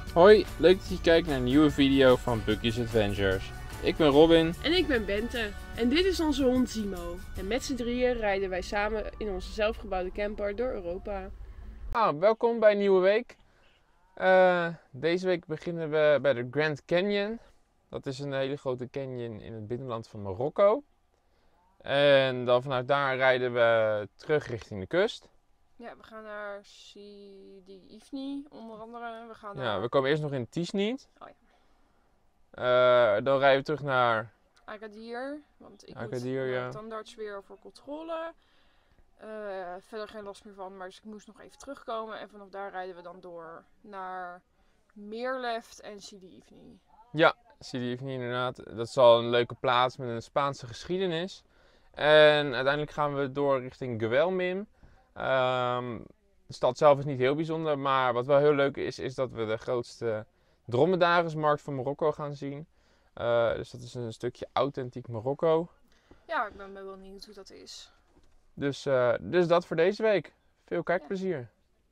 Hoi, leuk dat je kijkt naar een nieuwe video van Bucky's Adventures. Ik ben Robin. En ik ben Bente. En dit is onze hond Zimo. En met z'n drieën rijden wij samen in onze zelfgebouwde camper door Europa. Welkom bij een nieuwe week. Deze week beginnen we bij de Grand Canyon. Dat is een hele grote canyon in het binnenland van Marokko. En dan vanuit daar rijden we terug richting de kust. Ja, we gaan naar Sidi Ifni onder andere. We komen eerst nog in Tiznit. Oh ja. Dan rijden we terug naar Agadir. Want ik Agadir, moet ja. naar de tandarts weer voor controle. Verder geen last meer van, maar dus ik moest nog even terugkomen. En vanaf daar rijden we dan door naar Meerleft en Sidi Ifni. Ja, Sidi Ifni inderdaad. Dat is al een leuke plaats met een Spaanse geschiedenis. En uiteindelijk gaan we door richting Guelmim. De stad zelf is niet heel bijzonder, maar wat wel heel leuk is dat we de grootste dromedariusmarkt van Marokko gaan zien. Dus dat is een stukje authentiek Marokko. Ja, ik ben wel benieuwd hoe dat is. Dus dat voor deze week. Veel kijkplezier.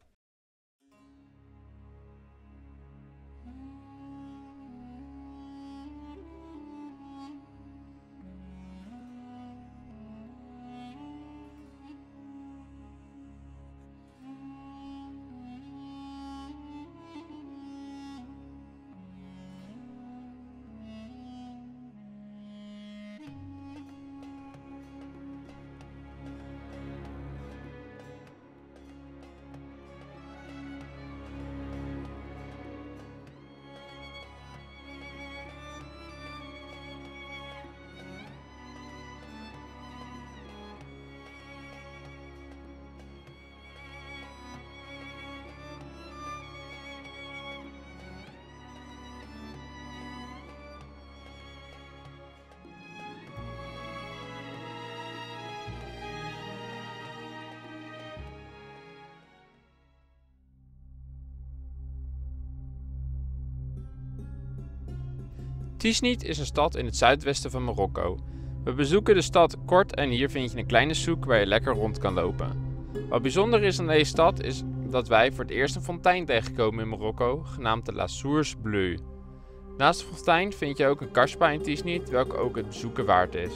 Tiznit is een stad in het zuidwesten van Marokko. We bezoeken de stad kort en hier vind je een kleine souk waar je lekker rond kan lopen. Wat bijzonder is aan deze stad is dat wij voor het eerst een fontein tegenkomen in Marokko, genaamd de La Source Bleue. Naast de fontein vind je ook een kasbah in Tiznit, welke ook het bezoeken waard is.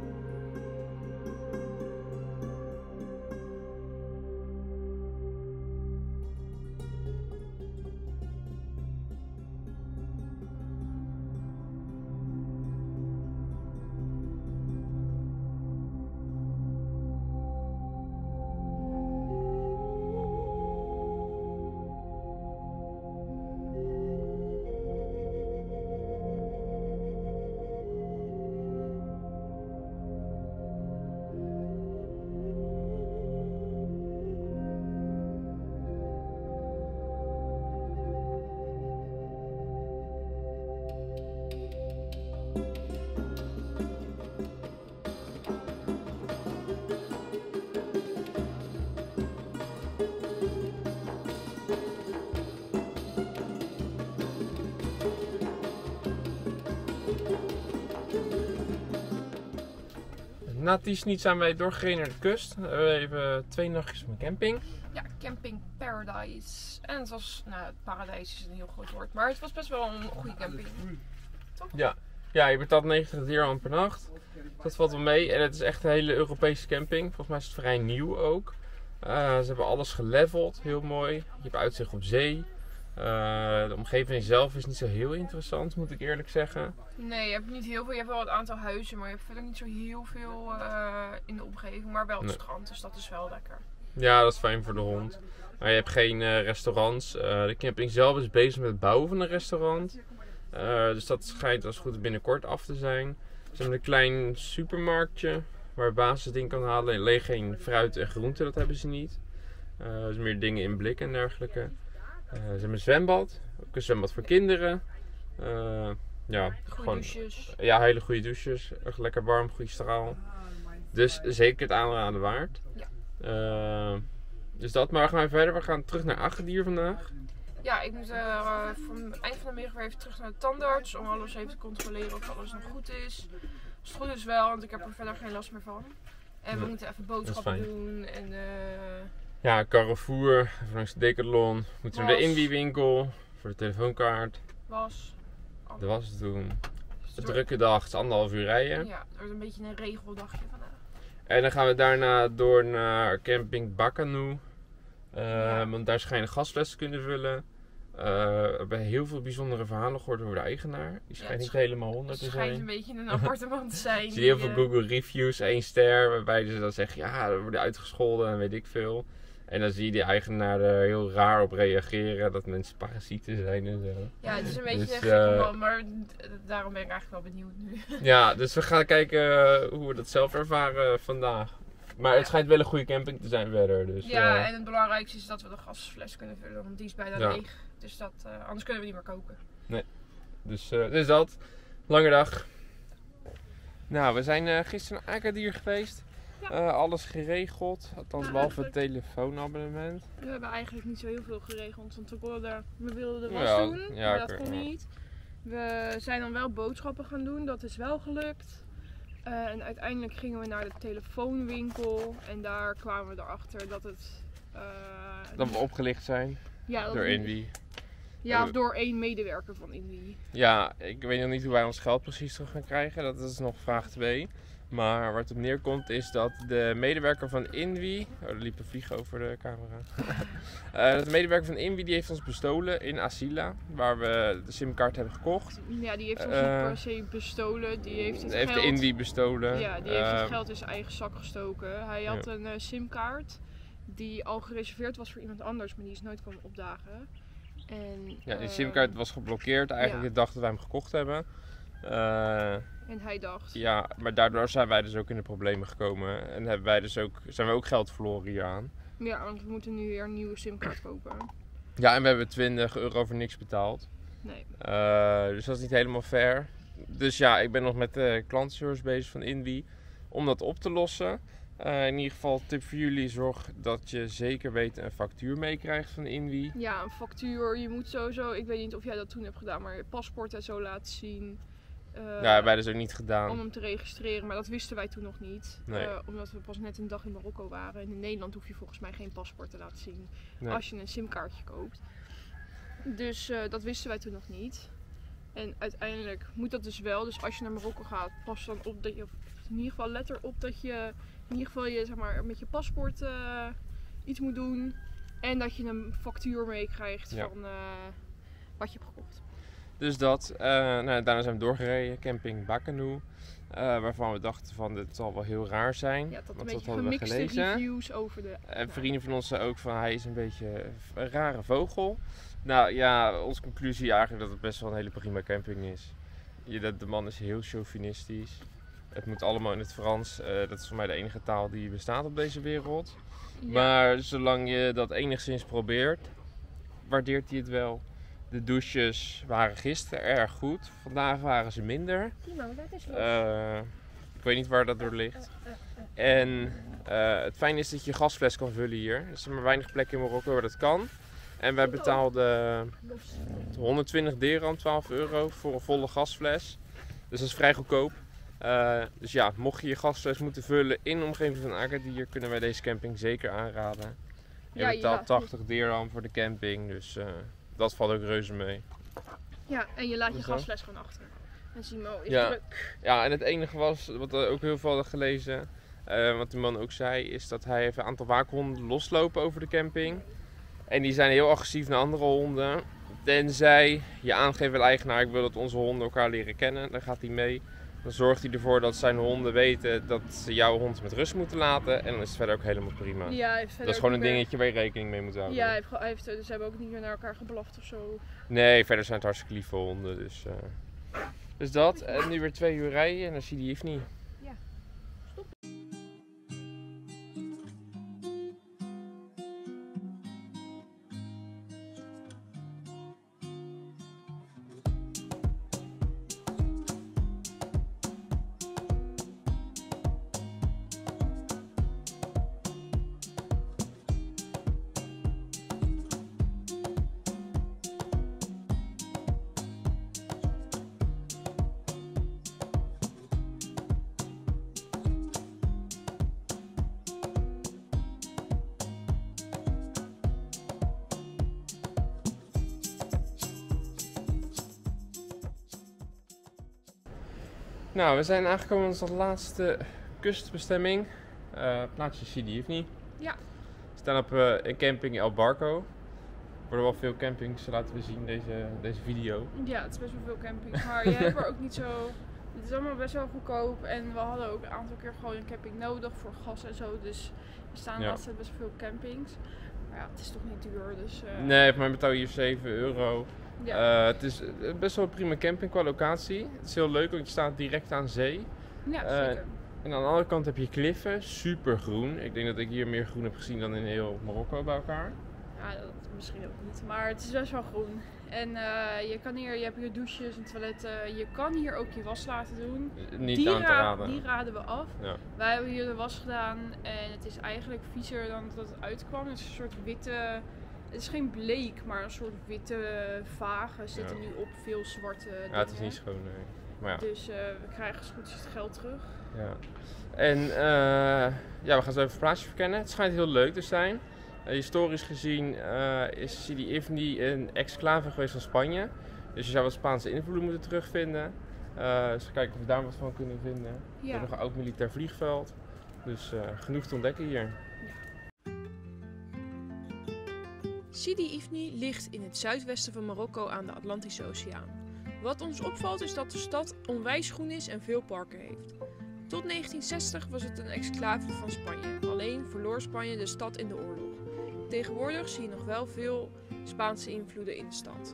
Na Tiznit zijn wij doorgereden naar de kust. We hebben even 2 nachtjes op een camping. Ja, Camping Paradise. En het was, het paradijs is een heel groot woord, maar het was best wel een goede camping. Toch? Ja, je betaalt 90 dirham per nacht. Dat valt wel mee. En het is echt een hele Europese camping. Volgens mij is het vrij nieuw ook. Ze hebben alles geleveld, heel mooi. Je hebt uitzicht op zee. De omgeving zelf is niet zo heel interessant, moet ik eerlijk zeggen. Nee, je hebt niet heel veel. Je hebt wel een aantal huizen, maar je hebt verder niet zo heel veel in de omgeving. Maar wel het strand, dus dat is wel lekker. Ja, dat is fijn voor de hond. Maar je hebt geen restaurants. De camping zelf is bezig met het bouwen van een restaurant. Dus dat schijnt als goed binnenkort af te zijn. Ze hebben een klein supermarktje waar je basisdingen kan halen. Alleen geen fruit en groenten, dat hebben ze niet. Dus meer dingen in blik en dergelijke. Ze hebben een zwembad. Ook een zwembad voor kinderen. Goede douches. Ja, hele goede douches. Echt lekker warm, goede straal. Dus zeker het aanraden waard. Ja. Dus dat, maar we gaan verder. We gaan terug naar Agadir vandaag. Ja, ik moet voor het eind van de middag weer even terug naar de tandarts om alles even te controleren of alles nog goed is. Als het goed is wel, want ik heb er verder geen last meer van. En we moeten even boodschappen doen en ja, Carrefour, langs de Decathlon. We moeten naar de Indie-winkel voor voor de telefoonkaart. Dat was het toen. Een drukke dag, het is 1,5 uur rijden. Ja, het wordt een beetje een regeldagje vandaag. En dan gaan we daarna door naar camping Bakanu. Want daar schijnen gasflessen kunnen vullen. We hebben heel veel bijzondere verhalen gehoord over de eigenaar. Die schijnt niet helemaal 100 te zijn. Het schijnt een beetje een appartement te zijn. Ik zie heel veel Google reviews, 1 ster, waarbij ze dan zeggen, ja, we worden uitgescholden en weet ik veel. En dan zie je die eigenaar er heel raar op reageren, dat mensen parasieten zijn en zo. Ja, het is een beetje een gekke man, maar daarom ben ik eigenlijk wel benieuwd nu. Ja, dus we gaan kijken hoe we dat zelf ervaren vandaag. Maar het schijnt wel een goede camping te zijn verder. Dus, ja, en het belangrijkste is dat we de gasfles kunnen vullen, want die is bijna leeg. Dus anders kunnen we niet meer koken. Nee, dus dat. Lange dag. Nou, we zijn gisteren naar Agadir geweest. Ja. Alles geregeld, althans behalve het telefoonabonnement. We hebben eigenlijk niet zo heel veel geregeld, want we wilden de was doen, maar dat kon niet. We zijn dan wel boodschappen gaan doen, dat is wel gelukt. En uiteindelijk gingen we naar de telefoonwinkel en daar kwamen we erachter dat het... dat we opgelicht zijn door Invi. Ja, of door 1 medewerker van Invi. Ja, ik weet nog niet hoe wij ons geld precies terug gaan krijgen, dat is nog vraag 2. Maar waar het op neerkomt is dat de medewerker van Invi... Oh, er liep een vlieg over de camera. Dat de medewerker van Invi die heeft ons bestolen in Asila, waar we de simkaart hebben gekocht. Ja, die heeft ons niet per se bestolen. Die heeft het geld... de Invi bestolen. Ja, die heeft het geld in zijn eigen zak gestoken. Hij had een simkaart die al gereserveerd was voor iemand anders, maar die is nooit komen opdagen. En, ja, die simkaart was geblokkeerd eigenlijk de dag dat wij hem gekocht hebben. En hij dacht. Ja, maar daardoor zijn wij dus ook in de problemen gekomen. En hebben wij dus ook, zijn we ook geld verloren hieraan. Ja, want we moeten nu weer een nieuwe simkaart kopen. Ja, en we hebben €20 voor niks betaald. Nee. Dus dat is niet helemaal fair. Dus ja, ik ben nog met de klantenservice bezig van Invi om dat op te lossen. In ieder geval, tip voor jullie, zorg dat je zeker weten een factuur meekrijgt van Invi. Ja, een factuur. Je moet sowieso, ik weet niet of jij dat toen hebt gedaan, maar je paspoort en zo laten zien. Ja, hebben wij dus ook niet gedaan. Om hem te registreren, maar dat wisten wij toen nog niet. Nee. Omdat we pas net een dag in Marokko waren. En in Nederland hoef je volgens mij geen paspoort te laten zien als je een simkaartje koopt. Dus dat wisten wij toen nog niet. En uiteindelijk moet dat dus wel. Dus als je naar Marokko gaat, pas dan op dat je, in ieder geval let erop dat je in ieder geval zeg maar, met je paspoort iets moet doen. En dat je een factuur meekrijgt van wat je hebt gekocht. Dus dat. Daarna zijn we doorgereden, camping Bakanu. Waarvan we dachten van dit zal wel heel raar zijn. Ja, want dat hadden we gelezen. Reviews over de... En vrienden van ons zeiden ook van hij is een beetje een rare vogel. Nou ja, onze conclusie eigenlijk dat het best wel een hele prima camping is. De man is heel chauvinistisch. Het moet allemaal in het Frans. Dat is voor mij de enige taal die bestaat op deze wereld. Ja. Maar zolang je dat enigszins probeert, waardeert hij het wel. De douches waren gisteren erg goed. Vandaag waren ze minder. Ik weet niet waar dat door ligt. En het fijne is dat je gasfles kan vullen hier. Er zijn maar weinig plekken in Marokko waar dat kan. En wij betaalden 120 dirham, €12 voor een volle gasfles. Dus dat is vrij goedkoop. Dus ja, mocht je je gasfles moeten vullen in de omgeving van Agadir, kunnen wij deze camping zeker aanraden. Je betaalt 80 dirham voor de camping, dus dat valt ook reuze mee. Ja, en je laat je gasfles gewoon achter. En Simo is druk. Ja, en het enige was, wat we ook heel veel hadden gelezen, wat de man ook zei, is dat hij even een aantal waakhonden loslopen over de camping. En die zijn heel agressief naar andere honden. Tenzij je aangeeft aan de eigenaar, ik wil dat onze honden elkaar leren kennen, dan gaat hij mee. Dan zorgt hij ervoor dat zijn honden weten dat ze jouw hond met rust moeten laten. En dan is het verder ook helemaal prima. Ja, dat is gewoon een dingetje waar je rekening mee moet houden. Ja, ze hebben ook niet meer naar elkaar geblaft of zo. Nee, verder zijn het hartstikke lieve honden. Dus dat. En nu weer 2 uur rijden en dan zie je die niet. Nou, we zijn aangekomen aan onze laatste kustbestemming. Plaatsje Sidi Ifni. Ja. We staan op een camping El Barco. Er worden wel veel campings, laten we zien deze video. Ja, het is best wel veel campings, maar je hebt er ook niet zo... Het is allemaal best wel goedkoop en we hadden ook een aantal keer gewoon een camping nodig voor gas en zo. Dus er staan de laatste tijd best wel veel campings. Maar ja, het is toch niet duur, dus... Nee, voor mij betaal je hier €7. Ja. Het is best wel een prima camping qua locatie. Het is heel leuk, want je staat direct aan zee. Ja, zeker. En aan de andere kant heb je kliffen, super groen. Ik denk dat ik hier meer groen heb gezien dan in heel Marokko bij elkaar. Ja, dat misschien ook niet, maar het is best wel groen. En je hebt hier douches en toiletten. Je kan hier ook je was laten doen. Niet aan te raden. Die raden we af. Ja. Wij hebben hier de was gedaan en het is eigenlijk viezer dan dat het uitkwam. Het is een soort witte... Het is geen bleek, maar een soort witte vagen zitten nu op, veel zwarte dingen. Ja, het is niet schoon, nee. Maar ja. Dus we krijgen zo goed het geld terug. Ja. En we gaan zo even het plaatsje verkennen. Het schijnt heel leuk te zijn. Historisch gezien is Sidi Ifni een exclave geweest van Spanje. Dus je zou wat Spaanse invloeden moeten terugvinden. Dus kijken of we daar wat van kunnen vinden. Ja. We hebben nog een oud militair vliegveld. Dus genoeg te ontdekken hier. Sidi Ifni ligt in het zuidwesten van Marokko aan de Atlantische Oceaan. Wat ons opvalt is dat de stad onwijs groen is en veel parken heeft. Tot 1960 was het een exclave van Spanje. Alleen verloor Spanje de stad in de oorlog. Tegenwoordig zie je nog wel veel Spaanse invloeden in de stad.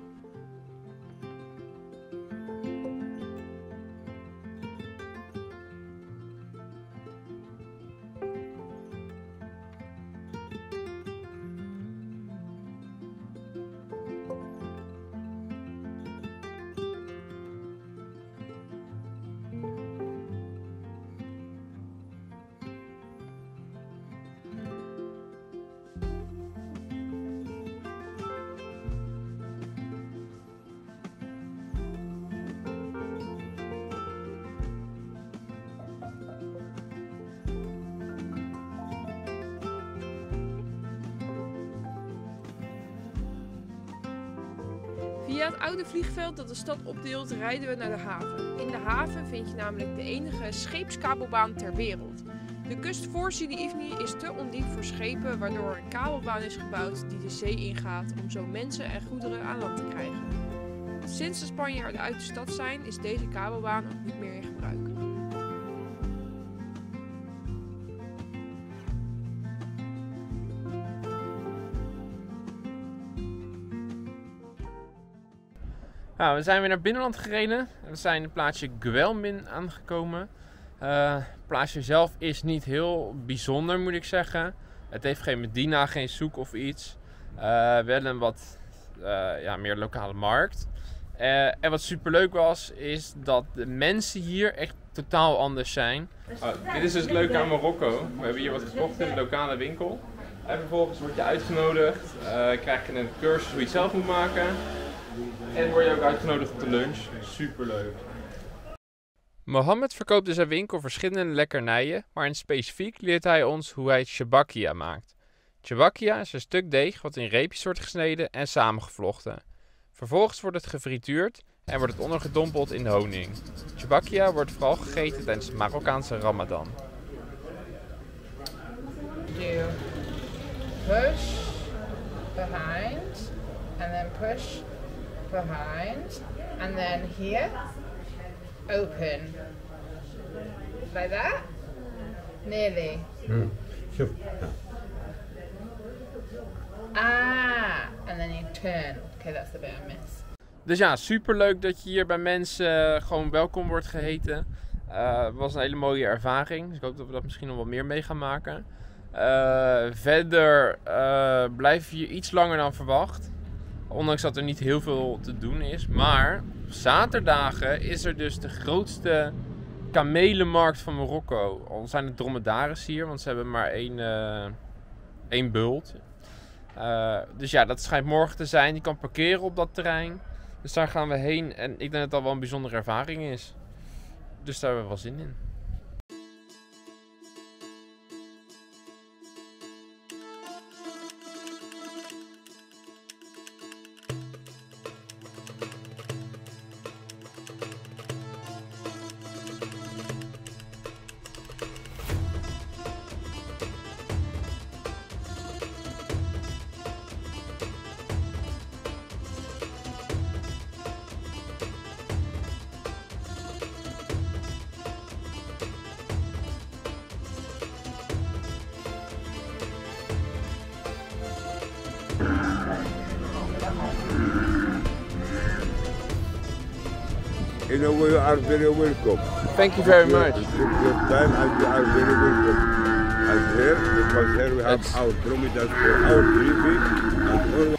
Via het oude vliegveld dat de stad opdeelt rijden we naar de haven. In de haven vind je namelijk de enige scheepskabelbaan ter wereld. De kust voor Sidi Ifni is te ondiep voor schepen, waardoor een kabelbaan is gebouwd die de zee ingaat om zo mensen en goederen aan land te krijgen. Sinds de Spanjaarden uit de stad zijn is deze kabelbaan ook niet meer in gebruik. Nou, we zijn weer naar binnenland gereden. We zijn in het plaatsje Guelmin aangekomen. Het plaatsje zelf is niet heel bijzonder, moet ik zeggen. Het heeft geen Medina, geen souk of iets. Wel een wat meer lokale markt. En wat superleuk was, is dat de mensen hier echt totaal anders zijn. Dit is dus het leuke aan Marokko. We hebben hier wat gekocht in de lokale winkel. En vervolgens word je uitgenodigd. Krijg je een cursus hoe je het zelf moet maken. En word je ook uitgenodigd op de lunch. Superleuk. Mohammed verkoopt in zijn winkel verschillende lekkernijen, maar in specifiek leert hij ons hoe hij shabakia maakt. Shabakia is een stuk deeg wat in reepjes wordt gesneden en samengevlochten. Vervolgens wordt het gefrituurd en wordt het ondergedompeld in de honing. Shabakia wordt vooral gegeten tijdens de Marokkaanse Ramadan. Do push behind and then push behind and then here open like that nearly and then you turn. Okay, that's the bit I miss. Dus ja, superleuk dat je hier bij mensen gewoon welkom wordt geheten. Het was een hele mooie ervaring, dus ik hoop dat we dat misschien nog wat meer mee gaan maken. Verder blijf je hier iets langer dan verwacht. Ondanks dat er niet heel veel te doen is. Maar op zaterdagen is er dus de grootste kamelenmarkt van Marokko. Al zijn het dromedaris hier, want ze hebben maar één bult. Dus ja, dat schijnt morgen te zijn. Je kan parkeren op dat terrein. Dus daar gaan we heen. En ik denk dat dat wel een bijzondere ervaring is. Dus daar hebben we wel zin in. You know, you are very welcome. Thank you very much. Your time and you are very welcome. And here, because here we have our kilometers for our baby and all.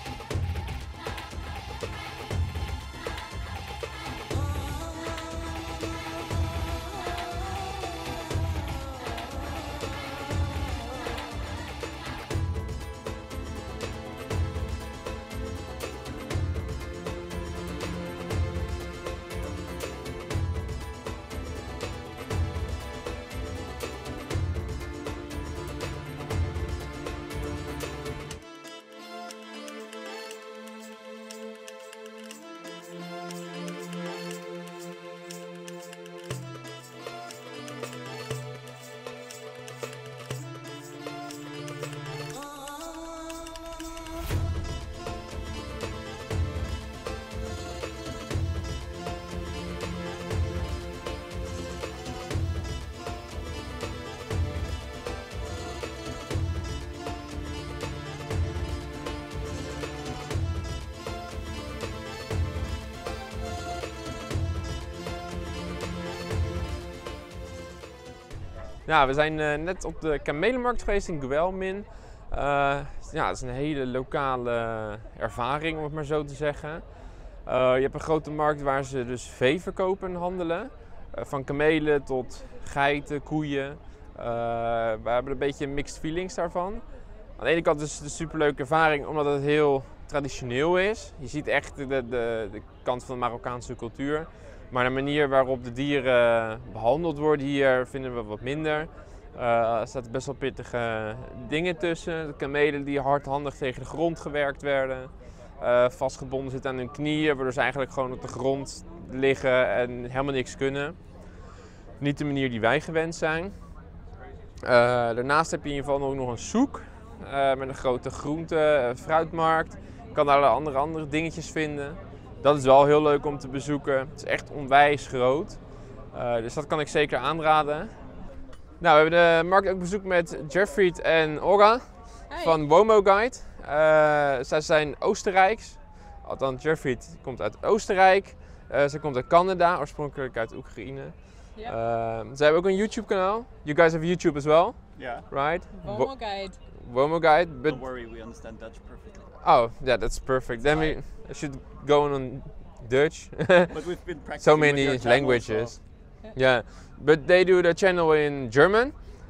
Ja, we zijn net op de kamelenmarkt geweest in Guelmin. Ja, het is een hele lokale ervaring, om het maar zo te zeggen. Je hebt een grote markt waar ze dus vee verkopen en handelen. Van kamelen tot geiten, koeien. We hebben een beetje mixed feelings daarvan. Aan de ene kant is het een superleuke ervaring omdat het heel traditioneel is. Je ziet echt de kant van de Marokkaanse cultuur. Maar de manier waarop de dieren behandeld worden hier vinden we wat minder. Er zaten best wel pittige dingen tussen. De kamelen die hardhandig tegen de grond gewerkt werden. Vastgebonden zitten aan hun knieën, waardoor ze eigenlijk gewoon op de grond liggen en helemaal niks kunnen. Niet de manier die wij gewend zijn. Daarnaast heb je in ieder geval ook nog een soek met een grote groente- fruitmarkt. Je kan daar andere dingetjes vinden. Dat is wel heel leuk om te bezoeken. Het is echt onwijs groot. Dus dat kan ik zeker aanraden. Nou, we hebben de markt ook bezoekt met Jeffrey en Olga van Womo Guide. Zij zijn Oostenrijks. Althans, Jeffrey komt uit Oostenrijk. Zij komt uit Canada, oorspronkelijk uit Oekraïne. Zij hebben ook een YouTube kanaal. You guys have YouTube as well? Yeah. Right? Womo Guide. Womo Guide. But Don't worry, we understand Dutch perfectly. oh, yeah, that's perfect. Then we should go on Dutch. But we've been practicing So with many your channel, languages. so- Yeah, but they do the channel in German.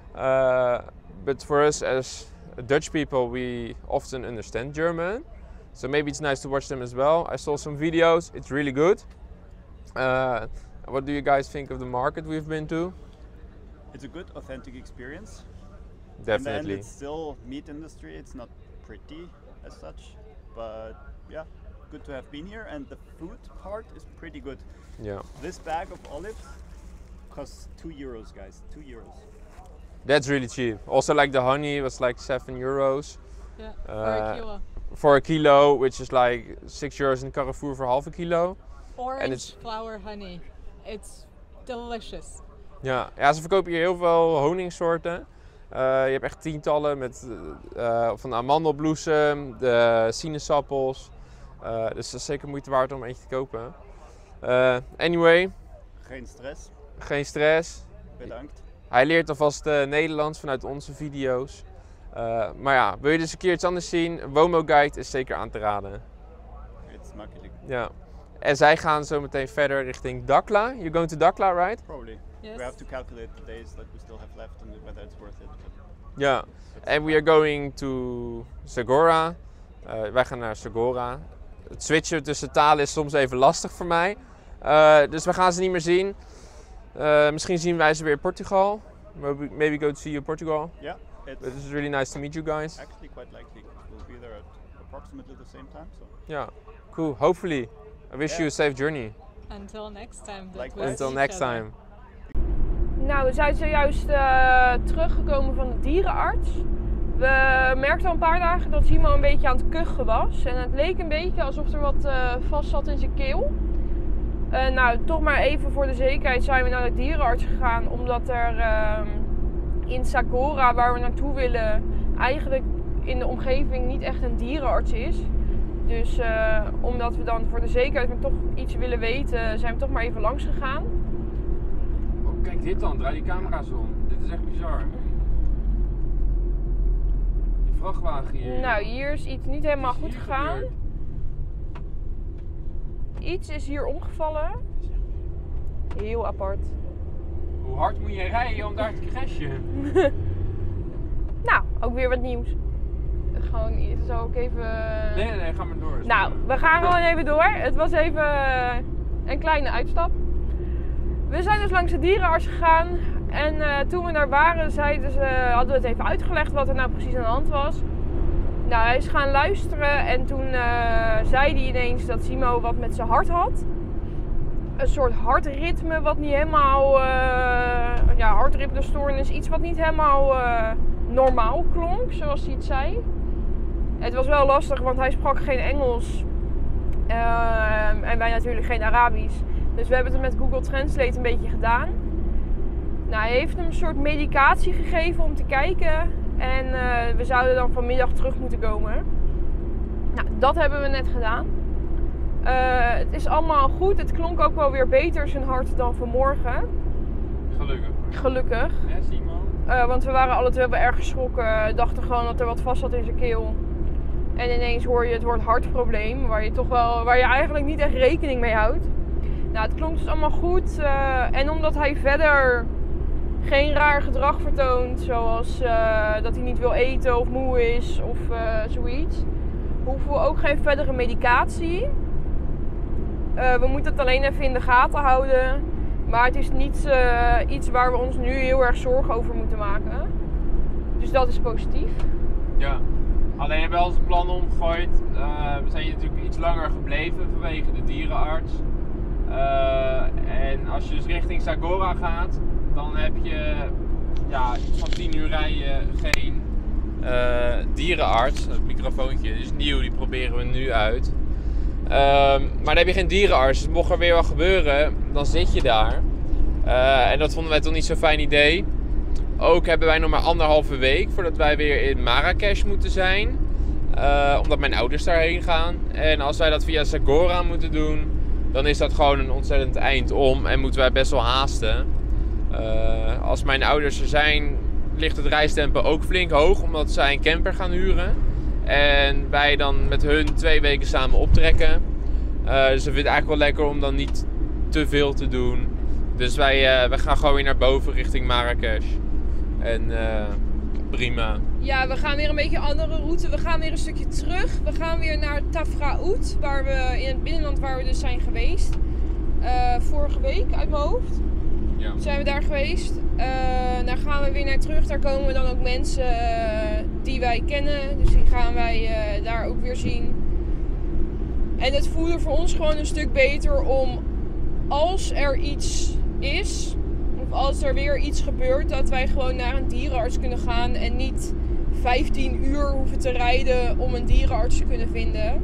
But for us as Dutch people, we often understand German. So maybe it's nice to watch them as well. I saw some videos. It's really good. What do you guys think of the market we've been to? It's a good, authentic experience. Definitely. And then it's still meat industry. It's not pretty as such, but yeah, good to have been here. And the food part is pretty good. Yeah. This bag of olives costs €2, guys. €2. That's really cheap. Also, like the honey was like €7. Yeah, for a kilo. For a kilo, which is like €6 in Carrefour for half a kilo. Orange it's- flower honey. It's delicious. Ja, ze verkopen hier heel veel honingsoorten. Je hebt echt tientallen met van de amandelbloesem, de sinaasappels. Dus dat is zeker moeite waard om eentje te kopen. Anyway, Geen stress. geen stress. Bedankt. Hij leert alvast Nederlands vanuit onze video's. Maar ja, wil je dus een keer iets anders zien? Womo Guide is zeker aan te raden. It's makkelijk. Ja. En zij gaan zo meteen verder richting Dakhla. You're going to Dakhla, right? Probably. Yes. We have to calculate the days that we still have left and whether it's worth it. But Ja. And we are going to Zagora. Wij gaan naar Zagora. Het switchen tussen talen is soms even lastig voor mij. Dus we gaan ze niet meer zien. Misschien zien wij ze weer in Portugal. Maybe go to see you in Portugal. yeah, But it's it is really nice to meet you guys. actually quite likely we'll be there at approximately the same time. So Yeah, cool. Hopefully. I wish you a safe journey. Until next time. that Likewise. we'll Until see next each other. time. Nou, we zijn zojuist teruggekomen van de dierenarts. We merkten al een paar dagen dat Simo een beetje aan het kuchen was. En het leek een beetje alsof er wat vast zat in zijn keel. Nou, toch maar even voor de zekerheid zijn we naar de dierenarts gegaan. Omdat er in Zagora, waar we naartoe willen, eigenlijk in de omgeving niet echt een dierenarts is. Dus omdat we dan voor de zekerheid toch iets willen weten, zijn we toch maar even langs gegaan. Oh, kijk dit dan, draai die camera's om. Dit is echt bizar. Die vrachtwagen hier. Nou, hier is iets niet helemaal goed gegaan. Iets is hier omgevallen. Heel apart. Hoe hard moet je rijden om daar te crashen? Nou, ook weer wat nieuws. Gewoon, zal ik even... Nee, ga maar door. Nou, we gaan gewoon even door. Het was even een kleine uitstap. We zijn dus langs de dierenarts gegaan. En toen we daar waren, hadden we het even uitgelegd wat er nou precies aan de hand was. Nou, hij is gaan luisteren en toen zei hij ineens dat Simo wat met zijn hart had. Een soort hartritme wat niet helemaal... hartritmestoornis, iets wat niet helemaal normaal klonk, zoals hij het zei. Het was wel lastig, want hij sprak geen Engels. En wij natuurlijk geen Arabisch. Dus we hebben het met Google Translate een beetje gedaan. Nou, hij heeft hem een soort medicatie gegeven om te kijken. En we zouden dan vanmiddag terug moeten komen. Nou, dat hebben we net gedaan. Het is allemaal goed. Het klonk ook wel weer beter zijn hart dan vanmorgen. Gelukkig. Ja, Simo. Want we waren alle twee wel erg geschrokken. Dachten gewoon dat er wat vast zat in zijn keel. En ineens hoor je het woord hartprobleem. Waar je eigenlijk niet echt rekening mee houdt. Nou, het klonk dus allemaal goed. En omdat hij verder geen raar gedrag vertoont. Zoals dat hij niet wil eten of moe is of zoiets. Hoeven we ook geen verdere medicatie. We moeten het alleen even in de gaten houden. Maar het is niet iets waar we ons nu heel erg zorgen over moeten maken. Dus dat is positief. Ja, alleen hebben we onze plannen omgegooid. We zijn hier natuurlijk iets langer gebleven vanwege de dierenarts. En als je dus richting Zagora gaat, dan heb je iets van 10 uur rijden geen dierenarts. Het microfoontje is nieuw, die proberen we nu uit. Maar dan heb je geen dierenarts, dus mocht er weer wat gebeuren, dan zit je daar. En dat vonden wij toch niet zo'n fijn idee. Ook hebben wij nog maar 1,5 week voordat wij weer in Marrakesh moeten zijn. Omdat mijn ouders daarheen gaan. En als wij dat via Zagora moeten doen, dan is dat gewoon een ontzettend eind om en moeten wij best wel haasten. Als mijn ouders er zijn, ligt het reistempo ook flink hoog, omdat zij een camper gaan huren. En wij dan met hun 2 weken samen optrekken. Dus we vinden het eigenlijk wel lekker om dan niet te veel te doen. Dus wij gaan gewoon weer naar boven richting Marrakesh. En prima. Ja, we gaan weer een beetje een andere route. We gaan weer een stukje terug. We gaan weer naar Tafraout, in het binnenland waar we dus zijn geweest. Vorige week uit mijn hoofd. Ja. Zijn we daar geweest. Daar gaan we weer naar terug. Daar komen dan ook mensen die wij kennen. Dus die gaan wij daar ook weer zien. En het voelde voor ons gewoon een stuk beter om, als er iets is, of als er weer iets gebeurt, dat wij gewoon naar een dierenarts kunnen gaan en niet 15 uur hoeven te rijden om een dierenarts te kunnen vinden.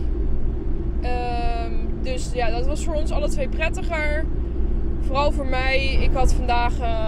Dus ja, dat was voor ons alle twee prettiger. Vooral voor mij. Ik had vandaag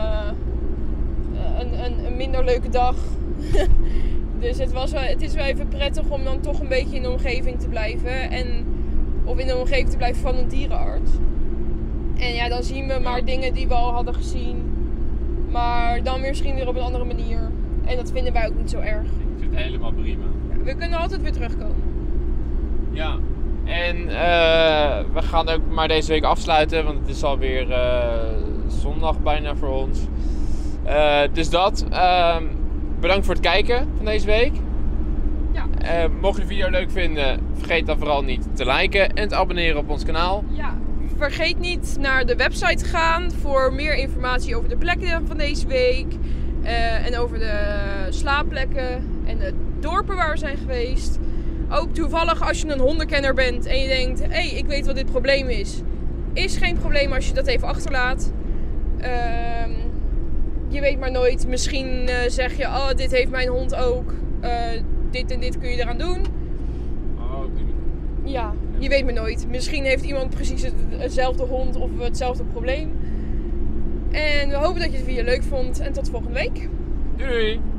een minder leuke dag. Dus het is wel even prettig om dan toch een beetje in de omgeving te blijven. Of in de omgeving te blijven van een dierenarts. En ja, dan zien we maar dingen die we al hadden gezien. Maar dan misschien weer op een andere manier. En dat vinden wij ook niet zo erg. Ik vind het helemaal prima. We kunnen altijd weer terugkomen. Ja. En we gaan ook maar deze week afsluiten, want het is alweer zondag bijna voor ons. Dus dat. Bedankt voor het kijken van deze week. Ja. Mocht je de video leuk vinden, vergeet dan vooral niet te liken en te abonneren op ons kanaal. Ja. Vergeet niet naar de website te gaan voor meer informatie over de plekken van deze week. En over de slaapplekken en de dorpen waar we zijn geweest. Ook toevallig als je een hondenkenner bent en je denkt, hé, ik weet wat dit probleem is. Is geen probleem als je dat even achterlaat. Je weet maar nooit. Misschien zeg je, oh, dit heeft mijn hond ook. Dit en dit kun je eraan doen. Ja, je weet maar nooit. Misschien heeft iemand precies hetzelfde hond of hetzelfde probleem. En we hopen dat je de video leuk vond. En tot volgende week. Doei!